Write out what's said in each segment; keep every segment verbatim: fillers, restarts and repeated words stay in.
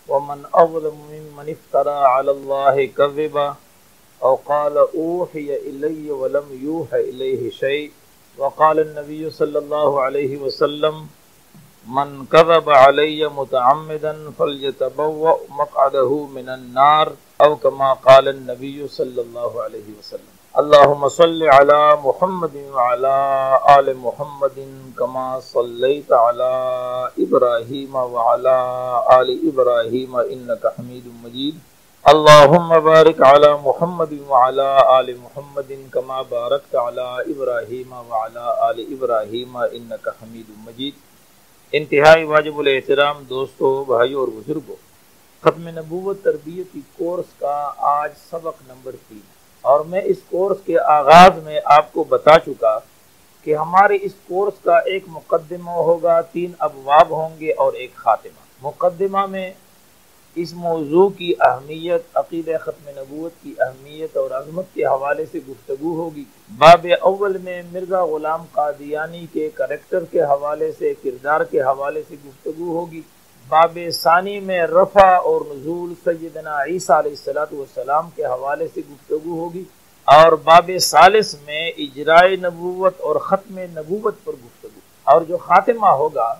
ومن أظلم ممن افترى على الله كذبا أو قال أوحي إلي ولم يوحى إليه شيء وقال النبي صلى الله عليه وسلم من كذب علي متعمدا فليتبوأ مقعده من النار أو كما قال النبي صلى الله عليه وسلم. اللهم صل على محمد وعلى آل محمد كما صليت على إبراهيم وعلى آل إبراهيم إنك حميد مجيد. اللهم بارك على محمد وعلى آل محمد كما باركت على إبراهيم وعلى آل إبراهيم إنك حميد مجيد. انتہائی واجب الاحترام دوستو، بھائیو اور بزرگوں، ختم نبوت تربیتی کورس کا آج سبق نمبر تین، اور میں اس کورس کے آغاز میں آپ کو بتا چکا کہ ہمارے اس کورس کا ایک مقدمہ ہوگا، تین ابواب ہوں گے اور ایک خاتمہ۔ مقدمہ میں اس موضوع کی اہمیت، عقیدہ ختم نبوت کی اہمیت اور عظمت کے حوالے سے گفتگو ہوگی۔ باب اول میں مرزا غلام قادیانی کے کریکٹر کے حوالے سے، کردار کے حوالے سے گفتگو ہوگی۔ باب ثانی میں رفع اور نزول سیدنا عیسیٰ علیہ السلام کے حوالے سے گفتگو ہوگی، اور باب ثالث میں اجرائے نبوت اور ختم نبوت پر گفتگو۔ اور جو خاتمہ ہوگا،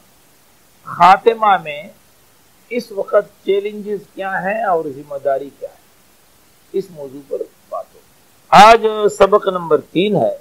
خاتمہ میں اس وقت چیلنجز کیا ہیں اور ذمہ داری کیا ہے، اس موضوع پر بات ہوگی۔ آج سبق نمبر تین ہے،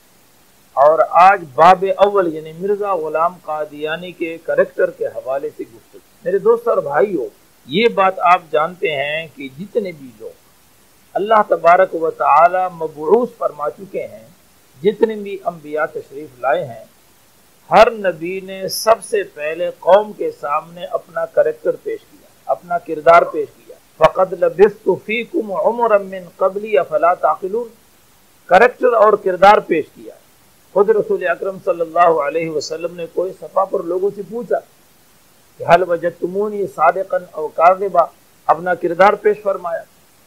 اور آج باب اول یعنی مرزا غلام قادیانی کے کریکٹر کے حوالے سے گفتگو۔ میرے دوست اور بھائیوں، یہ بات آپ جانتے ہیں کہ جتنے بھی لوگ اللہ تبارک و تعالی مبعوث فرما چکے ہیں، جتنے بھی انبیاء تشریف لائے ہیں، ہر نبی نے سب سے پہلے قوم کے سامنے اپنا کریکٹر پیش کیا، اپنا کردار پیش کیا۔ فَقَدْ لَبِثْتُ فِيكُمْ عُمُرًا مِّن قَبْلِي أَفَلَا تَعْقِلُونَ، کریکٹر اور کردار پیش کیا۔ خود رسول اکرم صلی اللہ علیہ وسلم نے کوئی صفحہ پر لوگوں سے پوچھا کہ حل وجدتمونی صادقا او کاذبا، اپنا کردار پیش فرمایا۔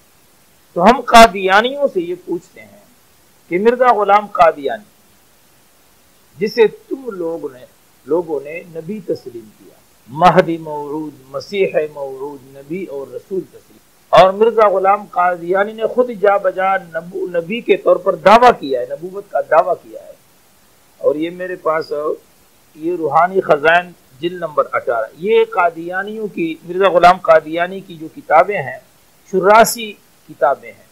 تو ہم قادیانیوں سے یہ پوچھتے ہیں کہ مرزا غلام قادیانی، جسے تم لوگ نے لوگوں نے نبی تسلیم کیا، مہدی موعود، مسیح موعود، نبی اور رسول تسلیم، اور مرزا غلام قادیانی نے خود جا بجا نبو نبی کے طور پر دعویٰ کیا ہے، نبوت کا دعویٰ کیا ہے۔ اور یہ میرے پاس یہ روحانی خزائن جلد نمبر اٹھارہ، یہ قادیانیوں کی، مرزا غلام قادیانی کی جو کتابیں ہیں، چوراسی کتابیں ہیں،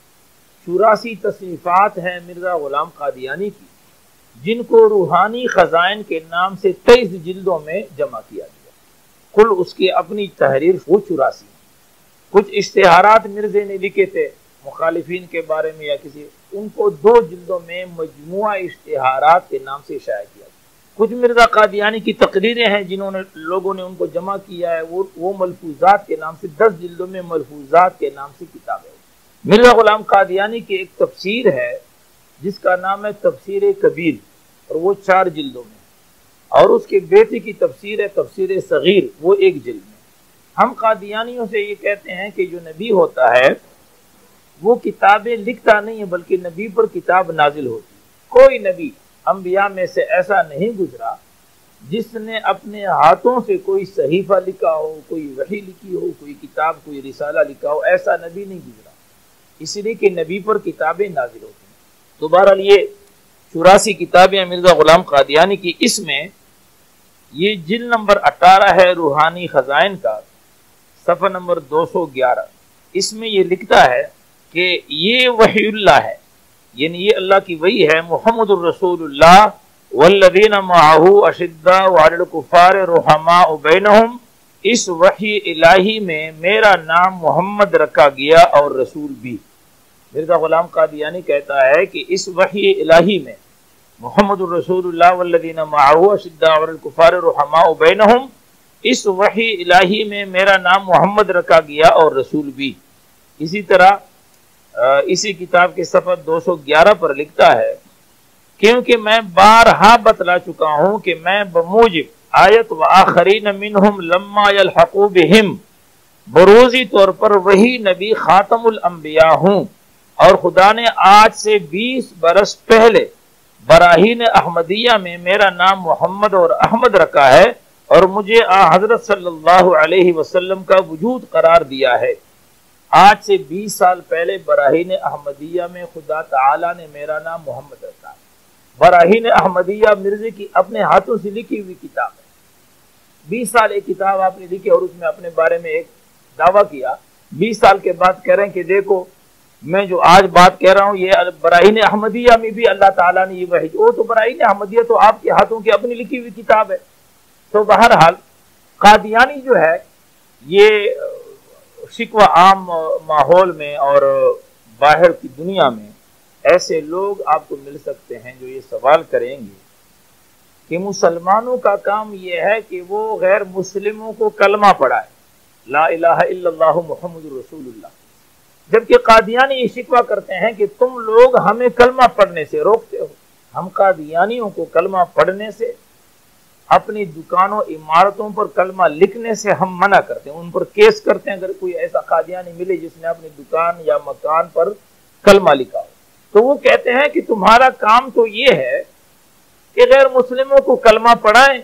چوراسی تصنیفات ہیں مرزا غلام قادیانی کی، جن کو روحانی خزائن کے نام سے تیئیس جلدوں میں جمع کیا گیا۔ کل اس کی اپنی تحریر وہ چوراسی، کچھ اشتہارات مرزے نے لکھے تھے مخالفین کے بارے میں یا کسی، ان کو دو جلدوں میں مجموعہ اشتہارات کے نام سے شائع کیا گیا۔ کچھ مرزا قادیانی کی تقریریں ہیں جنہوں نے لوگوں نے ان کو جمع کیا ہے، وہ وہ ملفوظات کے نام سے دس جلدوں میں ملفوظات کے نام سے کتابیں۔ مرزا غلام قادیانی کی ایک تفسیر ہے جس کا نام ہے تفسیر کبیر، اور وہ چار جلدوں میں، اور اس کے بیٹے کی تفسیر ہے تفسیر صغیر، وہ ایک جلد میں۔ ہم قادیانیوں سے یہ کہتے ہیں کہ جو نبی ہوتا ہے وہ کتابیں لکھتا نہیں ہے، بلکہ نبی پر کتاب نازل ہوتی۔ کوئی نبی انبیاء میں سے ایسا نہیں گزرا جس نے اپنے ہاتھوں سے کوئی صحیفہ لکھا ہو، کوئی وحی لکھی ہو، کوئی کتاب، کوئی رسالہ لکھا ہو، ایسا نبی نہیں گزرا، اس لیے کہ نبی پر کتابیں نازل ہوتی ہیں۔ تو بہرحال یہ چوراسی کتابیں مرزا غلام قادیانی کی، اس میں یہ جلد نمبر اٹھارہ ہے روحانی خزائن کا، صفحہ نمبر دو سو گیارہ۔ اس میں یہ لکھتا ہے کہ یہ وحی اللہ ہے، یعنی یہ اللہ کی وحی ہے، محمد الرسول اللہ والذین معہ اشداء علی الکفار رحماء بینہم، اس وحی الہی میں میرا نام محمد رکھا گیا اور رسول بھی۔ مرزا غلام قادیانی کہتا ہے کہ اس وحی الہی میں محمد الرسول اللہ والذین معہ اشداء علی الکفار رحماء بینہم، اس وحی الہی میں میرا نام محمد رکھا گیا اور رسول بھی۔ اسی طرح اسی کتاب کے صفحہ دو سو گیارہ پر لکھتا ہے، کیونکہ میں بارہا بتلا چکا ہوں کہ میں بموجب آیت و آخرین منہم لما یلحقوا بہم، بروزی طور پر وہی نبی خاتم الانبیاء ہوں، اور خدا نے آج سے بیس برس پہلے براہین احمدیہ میں میرا نام محمد اور احمد رکھا ہے، اور مجھے آ حضرت صلی اللہ علیہ وسلم کا وجود قرار دیا ہے۔ آج سے بیس سال پہلے براہین احمدیہ میں خدا تعالیٰ نے میرا نام محمد رکھا ہے۔ براہین احمدیہ مرزے کی اپنے ہاتھوں سے لکھی ہوئی کتاب ہے۔ بیس سال ایک کتاب آپ نے لکھی اور اس میں اپنے بارے میں ایک دعویٰ کیا، بیس سال کے بعد کہہ رہے ہیں کہ دیکھو میں جو آج بات کہہ رہا ہوں یہ براہین احمدیہ میں بھی اللہ تعالیٰ نے یہ وحی، وہ تو براہین احمدیہ تو آپ کے ہاتھوں کی اپنی لکھی ہوئی کتاب ہے۔ تو بہرحال قادیانی جو ہے یہ شکوہ عام ماحول میں اور باہر کی دنیا میں ایسے لوگ آپ کو مل سکتے ہیں جو یہ سوال کریں گے کہ مسلمانوں کا کام یہ ہے کہ وہ غیر مسلموں کو کلمہ پڑھائے، لا الہ الا اللہ محمد رسول اللہ، جبکہ قادیانی یہ شکوہ کرتے ہیں کہ تم لوگ ہمیں کلمہ پڑھنے سے روکتے ہو۔ ہم قادیانیوں کو کلمہ پڑھنے سے، اپنی دکانوں عمارتوں پر کلمہ لکھنے سے ہم منع کرتے ہیں، ان پر کیس کرتے ہیں اگر کوئی ایسا قادیانی ملے جس نے اپنی دکان یا مکان پر کلمہ لکھا ہو۔ تو وہ کہتے ہیں کہ تمہارا کام تو یہ ہے کہ غیر مسلموں کو کلمہ پڑھائیں،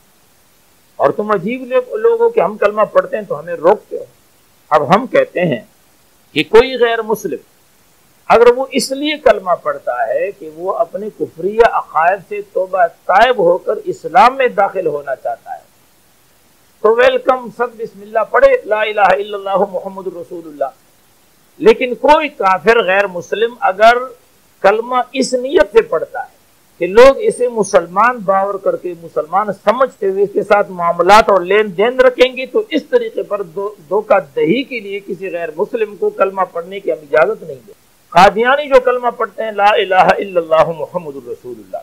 اور تم عجیب لوگ ہو کہ ہم کلمہ پڑھتے ہیں تو ہمیں روکتے ہو۔ اب ہم کہتے ہیں کہ کوئی غیر مسلم اگر وہ اس لیے کلمہ پڑھتا ہے کہ وہ اپنے کفریہ عقائد سے توبہ تائب ہو کر اسلام میں داخل ہونا چاہتا ہے تو ویلکم، سب بسم اللہ پڑھے، لا الہ الا اللہ محمد رسول اللہ۔ لیکن کوئی کافر غیر مسلم اگر کلمہ اس نیت سے پڑھتا ہے کہ لوگ اسے مسلمان باور کر کے، مسلمان سمجھتے ہوئے اس کے ساتھ معاملات اور لین دین رکھیں گے، تو اس طریقے پر دھوکہ دہی کے لیے کسی غیر مسلم کو کلمہ پڑھنے کی ہم اجازت نہیں دیں۔ قادیانی جو کلمہ پڑھتے ہیں لا الہ الا اللہ محمد رسول اللہ،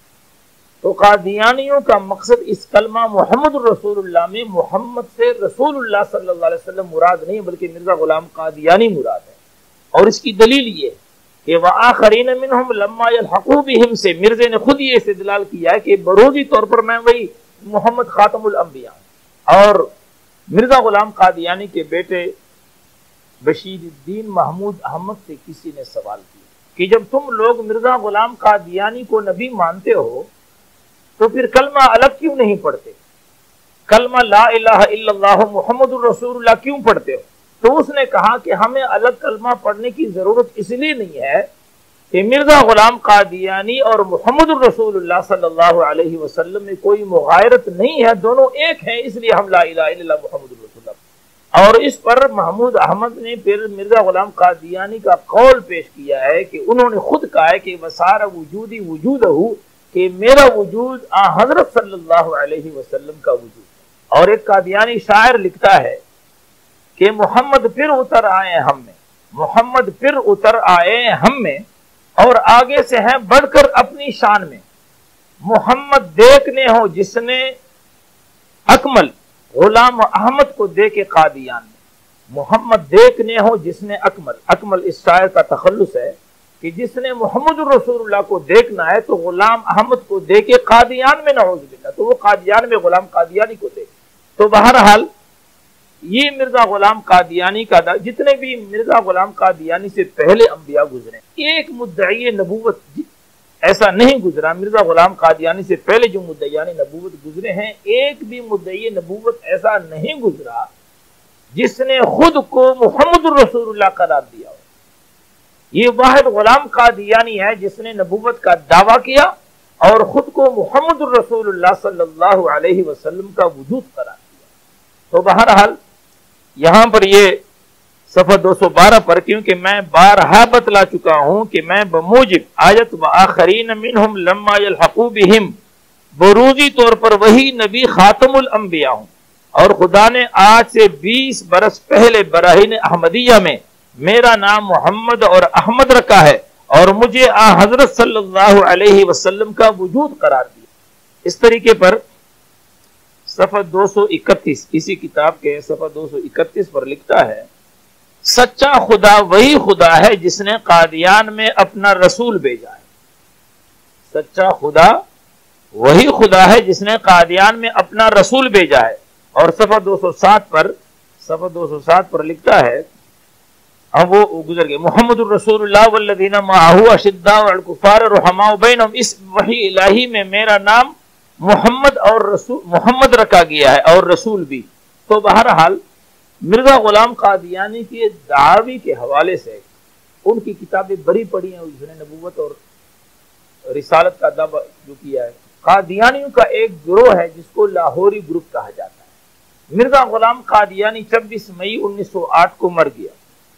تو قادیانیوں کا مقصد اس کلمہ محمد رسول اللہ میں محمد سے رسول اللہ صلی اللہ علیہ وسلم مراد نہیں بلکہ مرزا غلام قادیانی مراد ہے۔ اور اس کی دلیل یہ ہے کہ وآخرین منہم لما یلحقوا بہم سے مرزے نے خود یہ استدلال کیا ہے کہ بروزی طور پر میں وہی محمد خاتم الانبیاء ہوں۔ اور مرزا غلام قادیانی کے بیٹے بشیر الدین محمود احمد سے کسی نے سوال کیا کہ جب تم لوگ مرزا غلام قادیانی کو نبی مانتے ہو تو پھر کلمہ الگ کیوں نہیں پڑھتے؟ کلمہ لا الہ الا اللہ محمد الرسول اللہ کیوں پڑھتے ہو؟ تو اس نے کہا کہ ہمیں الگ کلمہ پڑھنے کی ضرورت اس لیے نہیں ہے کہ مرزا غلام قادیانی اور محمد الرسول اللہ صلی اللہ علیہ وسلم میں کوئی مغایرت نہیں ہے، دونوں ایک ہیں، اس لیے ہم لا الہ الا اللہ محمد الرسول اللہ۔ اور اس پر محمود احمد نے پھر مرزا غلام قادیانی کا قول پیش کیا ہے کہ انہوں نے خود کہا ہے کہ وسار وجودی وجودہ، کہ میرا وجود آ حضرت صلی اللہ علیہ وسلم کا وجود ہے۔ اور ایک قادیانی شاعر لکھتا ہے کہ محمد پھر اتر آئے ہم میں، محمد پھر اتر آئے ہم میں، اور آگے سے ہیں بڑھ کر اپنی شان میں، محمد دیکھنے ہو جس نے اکمل غلام احمد کو دیکھے قادیان میں، محمد دیکھنے ہو جس نے اکمل، اکمل اس شاعر کا تخلص ہے کہ جس نے محمد الرسول اللہ کو دیکھنا ہے تو غلام احمد کو دیکھے قادیان میں، نعوذ باللہ، تو وہ قادیان میں غلام قادیانی کو دیکھے۔ تو بہرحال یہ مرزا غلام قادیانی کا دا جتنے بھی مرزا غلام قادیانی سے پہلے انبیاء گزرے، ایک مدعی نبوت ایسا نہیں گزرا، مرزا غلام قادیانی سے پہلے جو مدعیان نبوت گزرے ہیں ایک بھی مدعی نبوت ایسا نہیں گزرا جس نے خود کو محمد الرسول اللہ قرار دیا ہو۔ یہ واحد غلام قادیانی ہے جس نے نبوت کا دعویٰ کیا اور خود کو محمد الرسول اللہ صلی اللہ علیہ وسلم کا وجود قرار دیا۔ تو بہرحال یہاں پر یہ صفحہ دو سو بارہ پر، کیونکہ میں بارہا بتلا چکا ہوں کہ میں بموجب آیت وآخرین منہم لما یلحقوا بہم بروزی طور پر وہی نبی خاتم الانبیاء ہوں، اور خدا نے آج سے بیس برس پہلے براہین احمدیہ میں میرا نام محمد اور احمد رکھا ہے، اور مجھے آ حضرت صلی اللہ علیہ وسلم کا وجود قرار دیا۔ اس طریقے پر صفحہ دو سو اکتیس اسی کتاب کے صفحہ دو سو اکتیس پر لکھتا ہے، سچا خدا وہی خدا ہے جس نے قادیان میں اپنا رسول بھیجا ہے۔ سچا خدا وہی خدا ہے جس نے قادیان میں اپنا رسول بھیجا ہے۔ اور صفحہ دو سو سات پر صفحہ دو سو سات پر لکھتا ہے، اب وہ گزر گئے، محمد الرسول اللہ والذین معہ اشداء علی الکفار رحماء بینہم، اس وحی الہی میں میرا نام محمد اور رسول محمد رکھا گیا ہے اور رسول بھی. تو بہرحال مرزا غلام قادیانی کے دعوی کے حوالے سے ان کی کتابیں بڑی پڑھی ہیں، جنہوں نے نبوت اور رسالت کا دعویٰ جو کیا ہے. قادیانیوں کا ایک گروہ ہے جس کو لاہوری گروپ کہا جاتا ہے. مرزا غلام قادیانی چھبیس مئی انیس سو آٹھ کو مر گیا.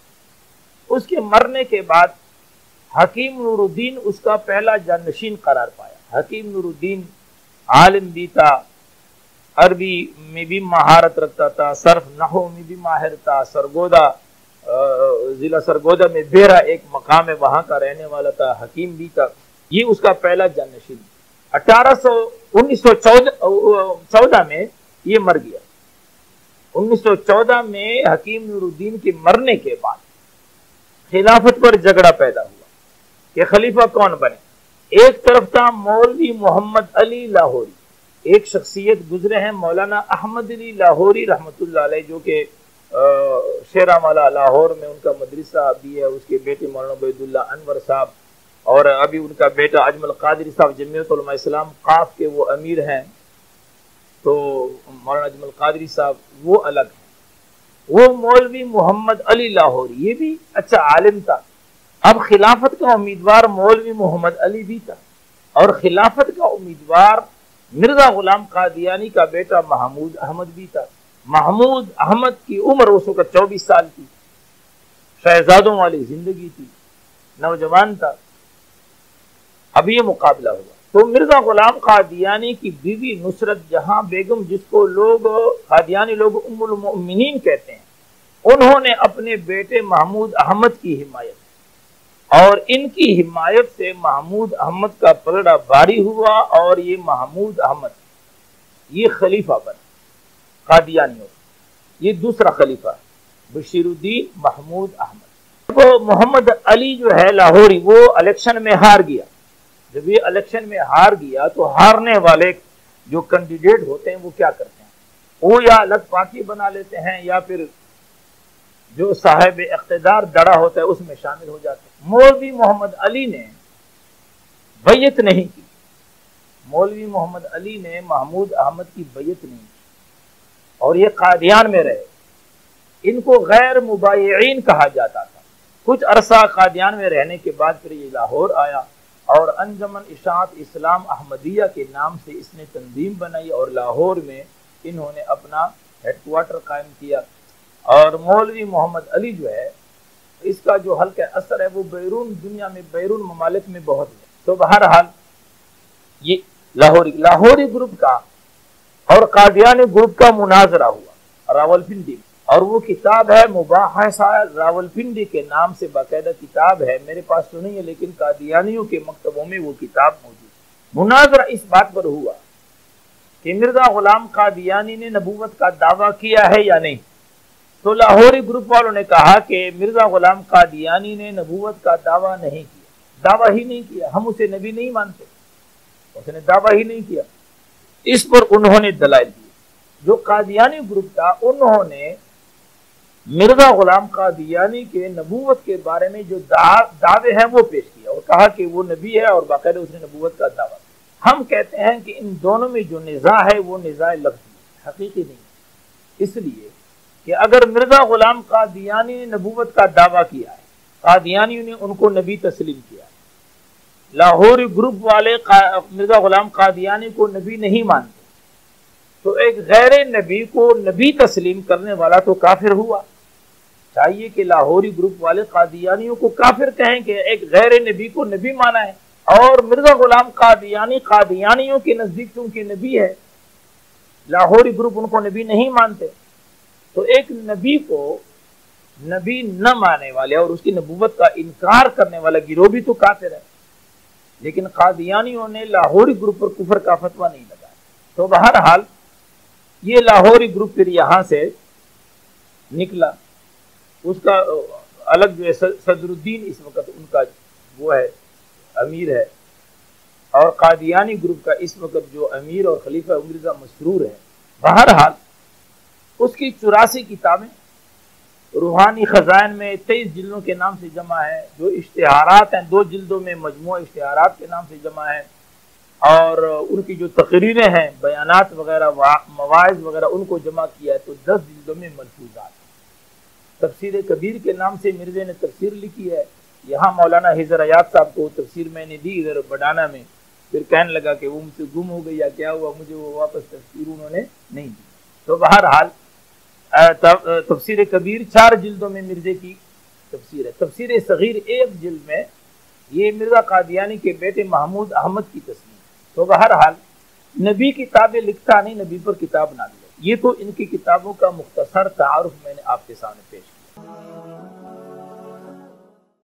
اس کے مرنے کے بعد حکیم نور الدین اس کا پہلا جانشین قرار پایا. حکیم نور الدین عالم بھی تھا، عربی میں بھی مہارت رکھتا تھا، صرف نحو میں بھی ماہر تھا، سرگودا ضلع سرگودا میں بیرا ایک مقام ہے وہاں کا رہنے والا تھا، حکیم بھی تھا. یہ اس کا پہلا جانشین. اٹھارہ سو انیس سو چودہ میں یہ مر گیا. انیس سو چودہ میں حکیم نور الدین کے مرنے کے بعد خلافت پر جھگڑا پیدا ہوا کہ خلیفہ کون بنے. ایک طرف تھا مولوی محمد علی لاہوری، ایک شخصیت گزرے ہیں مولانا احمد علی لاہوری رحمۃ اللہ علیہ، جو کہ شیرہ مالا لاہور میں ان کا مدرسہ بھی ہے. اس کے بیٹے مولانا عبید اللہ انور صاحب اور ابھی ان کا بیٹا اجمل قادری صاحب جمعیت علماء اسلام قاف کے وہ امیر ہیں. تو مولانا اجمل قادری صاحب وہ الگ ہیں. وہ مولوی محمد علی لاہوری یہ بھی اچھا عالم تھا. اب خلافت کا امیدوار مولوی محمد علی بھی تھا اور خلافت کا امیدوار مرزا غلام قادیانی کا بیٹا محمود احمد بھی تھا. محمود احمد کی عمر اس وقت چوبیس سال تھی، شہزادوں والی زندگی تھی، نوجوان تھا. اب یہ مقابلہ ہوا تو مرزا غلام قادیانی کی بیوی نصرت جہاں بیگم، جس کو لوگ قادیانی لوگ ام المؤمنین کہتے ہیں، انہوں نے اپنے بیٹے محمود احمد کی حمایت اور ان کی حمایت سے محمود احمد کا پلڑا بھاری ہوا اور یہ محمود احمد یہ خلیفہ بنا قادیانیوں. یہ دوسرا خلیفہ ہے بشیر الدین محمود احمد. وہ محمد علی جو ہے لاہوری وہ الیکشن میں ہار گیا. جب یہ الیکشن میں ہار گیا تو ہارنے والے جو کینڈیڈیٹ ہوتے ہیں وہ کیا کرتے ہیں، وہ یا الگ پارٹی بنا لیتے ہیں یا پھر جو صاحب اقتدار دڑا ہوتا ہے اس میں شامل ہو جاتے ہیں. مولوی محمد علی نے بیعت نہیں کی. مولوی محمد علی نے محمود احمد کی بیعت نہیں کی اور یہ قادیان میں رہے. ان کو غیر مبایعین کہا جاتا تھا. کچھ عرصہ قادیان میں رہنے کے بعد پھر یہ لاہور آیا اور انجمن اشاعت اسلام احمدیہ کے نام سے اس نے تنظیم بنائی اور لاہور میں انہوں نے اپنا ہیڈ کوارٹر قائم کیا. اور مولوی محمد علی جو ہے اس کا جو حلقہ اثر ہے وہ بیرون دنیا میں بیرون ممالک میں بہت ہے. تو بہرحال یہ لاہوری لاہوری گروپ کا اور قادیانی گروپ کا مناظرہ ہوا راولپنڈی میں، اور وہ کتاب ہے مباحثہ راولپنڈی کے نام سے باقاعدہ کتاب ہے. میرے پاس تو نہیں ہے لیکن قادیانیوں کے مکتبوں میں وہ کتاب موجود ہے. مناظرہ اس بات پر ہوا کہ مرزا غلام قادیانی نے نبوت کا دعویٰ کیا ہے یا نہیں. تو لاہوری گروپ والوں نے کہا کہ مرزا غلام قادیانی نے نبوت کا دعویٰ نہیں کیا، دعویٰ ہی نہیں کیا، ہم اسے نبی نہیں مانتے، اس نے دعویٰ ہی نہیں کیا. اس پر انہوں نے دلائل دیے. جو قادیانی گروپ تھا انہوں نے مرزا غلام قادیانی کے نبوت کے بارے میں جو دعوے ہیں وہ پیش کیا اور کہا کہ وہ نبی ہے اور باقاعدہ اس نے نبوت کا دعویٰ کیا. ہم کہتے ہیں کہ ان دونوں میں جو نزاع ہے وہ نزاع لفظی حقیقی نہیں. اس لیے کہ اگر مرزا غلام قادیانی نے نبوت کا دعویٰ کیا ہے، قادیانیوں نے ان کو نبی تسلیم کیا ہے، لاہوری گروپ والے مرزا غلام قادیانی کو نبی نہیں مانتے، تو ایک غیر نبی کو نبی تسلیم کرنے والا تو کافر ہوا. چاہیے کہ لاہوری گروپ والے قادیانیوں کو کافر کہیں کہ ایک غیر نبی کو نبی مانا ہے، اور مرزا غلام قادیانی قادیانیوں کے نزدیک چونکہ نبی ہے، لاہوری گروپ ان کو نبی نہیں مانتے، تو ایک نبی کو نبی نہ ماننے والے اور اس کی نبوت کا انکار کرنے والا گروہ بھی تو کافر ہے. لیکن قادیانیوں نے لاہوری گروپ پر کفر کا فتویٰ نہیں لگایا. تو بہرحال یہ لاہوری گروپ پھر یہاں سے نکلا. اس کا الگ جو ہے صدر الدین اس وقت ان کا وہ ہے امیر ہے، اور قادیانی گروپ کا اس وقت جو امیر اور خلیفہ مرزا مسرور ہے. بہرحال اس کی چوراسی کتابیں روحانی خزائن میں تیئیس جلدوں کے نام سے جمع ہے. جو اشتہارات ہیں دو جلدوں میں مجموعہ اشتہارات کے نام سے جمع ہے. اور ان کی جو تقریریں ہیں، بیانات وغیرہ، مواعظ وغیرہ، ان کو جمع کیا ہے تو دس جلدوں میں ملفوظات ہیں۔ تفسیر کبیر کے نام سے مرزا نے تفسیر لکھی ہے۔ یہاں مولانا حیدر حیات صاحب کو تفسیر میں نے دی ادھر بڈانا میں، پھر کہنے لگا کہ وہ مجھ سے گم ہو گئی یا کیا ہوا، مجھے وہ واپس تفسیر انہوں نے نہیں دی۔ تو بہرحال تفسیر کبیر چار جلدوں میں مرزے کی تفسیر ہے۔ تفسیر صغیر ایک جلد میں، یہ مرزا قادیانی کے بیٹے محمود احمد کی تصنیف۔ تو بہرحال نبی کتابیں لکھتا نہیں، نبی پر کتاب نازل ہے۔ یہ تو ان کی کتابوں کا مختصر تعارف میں نے آپ کے سامنے پیش کیا۔